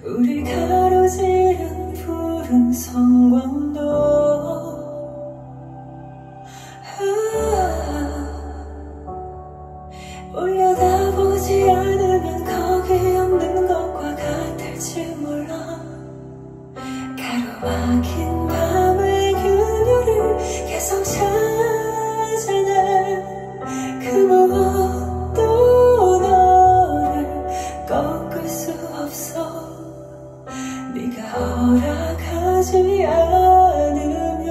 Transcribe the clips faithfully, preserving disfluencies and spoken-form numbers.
우리 가로지른 푸른 성광도 올려다보지 않으면 거기 없는 것과 같을지 몰라. 가로막힌 밤의 그녀를 계속 찾아내. 그 무엇도 너를 꺾을 수 없어. 네가 허락하지 않으면,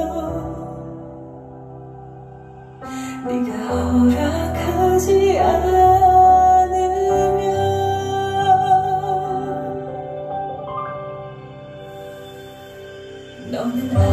네가 허락하지 않으면 너는